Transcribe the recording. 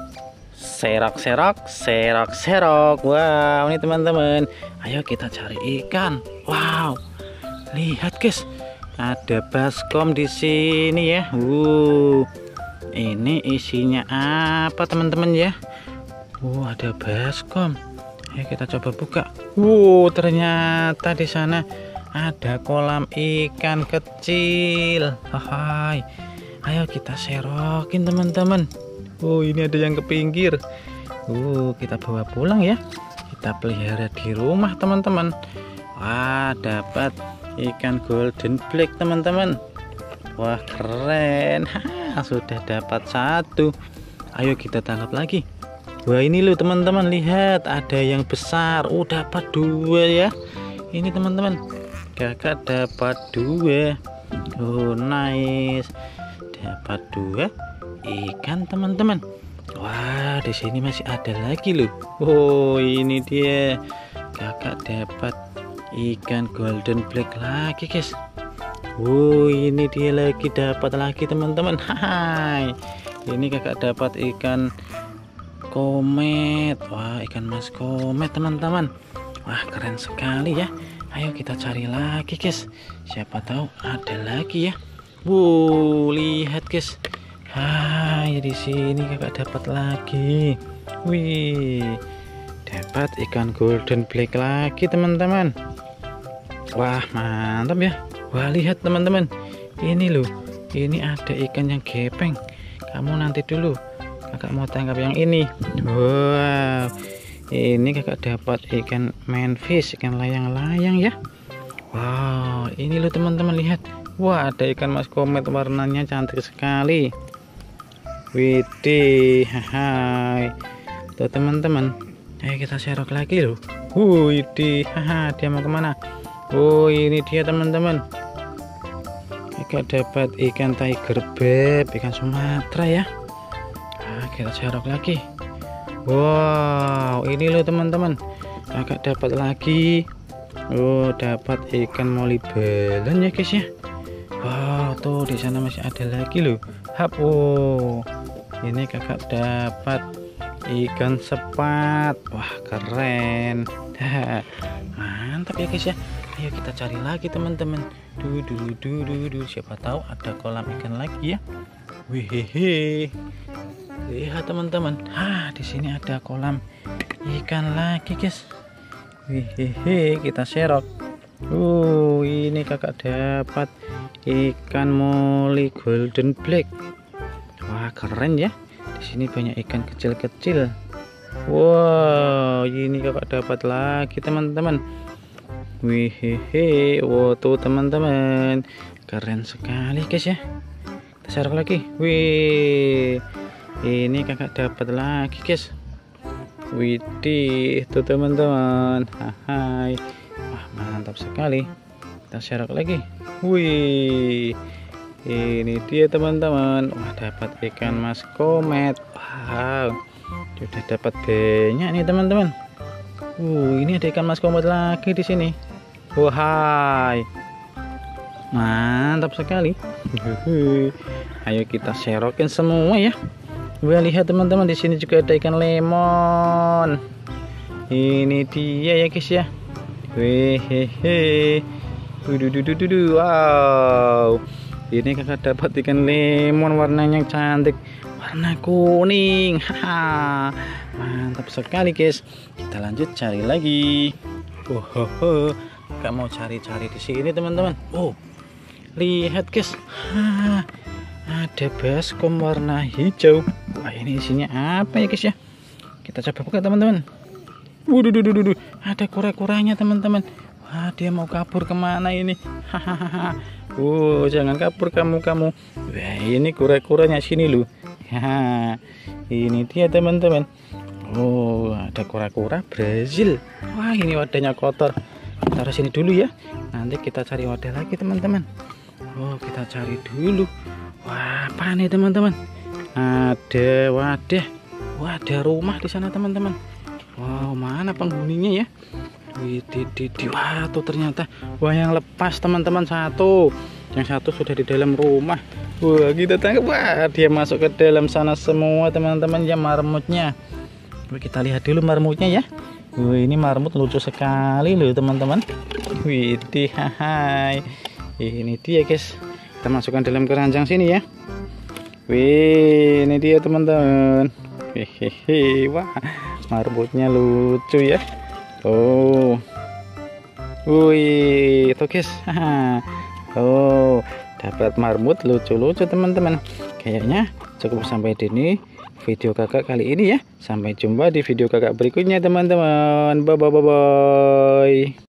Serok. Wow, ini teman-teman. Ayo kita cari ikan. Wow, lihat guys, ada baskom di sini ya. Ini isinya apa teman-teman ya? Ada baskom. Ayo kita coba buka. Ternyata di sana ada kolam ikan kecil. Hai. Ayo kita serokin teman-teman. Ini ada yang ke pinggir. Kita bawa pulang ya. Kita pelihara di rumah teman-teman. Wah, dapat ikan golden black teman-teman. Wah, keren. Sudah dapat satu. Ayo kita tangkap lagi. Wah, ini loh teman-teman, lihat ada yang besar. Dapat dua ya. Ini teman-teman, kakak dapat dua. Nice. Dapat dua ikan teman-teman. Wah, di sini masih ada lagi loh. Ini dia, kakak dapat ikan golden black lagi guys. Ini dia lagi, dapat lagi teman-teman. Hai, ini kakak dapat ikan komet. Wah, ikan mas komet teman-teman. Wah, keren sekali ya. Ayo kita cari lagi guys, siapa tahu ada lagi ya. Lihat guys. Di sini kakak dapat lagi. Dapat ikan golden black lagi teman-teman. Wah, mantap ya. Wah, lihat teman-teman, ini loh, ini ada ikan yang gepeng. Kamu nanti dulu, kakak mau tangkap yang ini. Wow, ini kakak dapat ikan manfish, ikan layang-layang ya. Wow, ini loh teman-teman, lihat. Wah, ada ikan mas komet, warnanya cantik sekali. Widih, hai. Tuh teman-teman, ayo kita serok lagi loh. Widih, dia mau kemana? Ini dia teman-teman. Kakak dapat ikan tiger beb, ikan Sumatera ya. Kita serok lagi. Wow, ini loh teman-teman, kakak dapat lagi. Dapat ikan molybdenum ya guys ya. Wow, tuh di sana masih ada lagi loh. Ini kakak dapat ikan sepat. Wah, keren. Mantap ya guys ya. Ayo kita cari lagi teman-teman. Siapa tahu ada kolam ikan lagi ya. Lihat teman-teman. Di sini ada kolam ikan lagi guys. Kita serok. Ini kakak dapat ikan moli golden black. Wah, keren ya. Di sini banyak ikan kecil-kecil. Wow, ini kakak dapat lagi teman-teman. Tuh teman-teman, keren sekali guys ya. Kita serok lagi. Ini kakak dapat lagi guys. Widih, tuh teman-teman. Hai. Wah, mantap sekali. Kita serok lagi. Ini dia teman-teman. Wah, dapat ikan mas komet. Wow, sudah dapat banyak nih teman-teman. Ini ada ikan mas komet lagi di sini. Hai, mantap sekali. Ayo kita serokin semua ya. Lihat teman-teman, di sini juga ada ikan lemon. Ini dia ya guys ya. Wow, ini kakak dapat ikan lemon, warnanya cantik, warna kuning. Mantap sekali guys. Kita lanjut cari lagi. Kakak mau cari-cari di sini teman-teman. Lihat guys. Ada baskom warna hijau. Wah, ini isinya apa ya guys ya? Kita coba buka teman-teman. Ada kura-kuranya teman-teman. Wah, dia mau kabur kemana ini? Jangan kabur kamu. Wah, ini kura-kuranya sini loh. Ini dia teman-teman. Ada kura-kura Brazil. Wah, ini wadahnya kotor. Taruh sini dulu ya. Nanti kita cari wadah lagi teman-teman. Kita cari dulu. Wah, apa nih teman-teman? Ada wadah. Ada rumah di sana teman-teman. Wow, mana penghuninya ya? Wah, tuh ternyata. Wah, yang lepas teman-teman satu. Yang satu sudah di dalam rumah. Wah, kita tangkap. Wah, dia masuk ke dalam sana semua teman-teman ya, marmutnya. Kita lihat dulu marmutnya ya. Wah, ini marmut lucu sekali loh teman-teman. Widih, hai. Ini dia guys. Kita masukkan dalam keranjang sini ya. Wih, ini dia teman-teman. Hehehe, wah, marmutnya lucu ya. Oh, wih, itu guys. Oh, dapat marmut lucu-lucu teman-teman. Kayaknya cukup sampai di sini video kakak kali ini ya. Sampai jumpa di video kakak berikutnya teman-teman. Bye bye bye bye.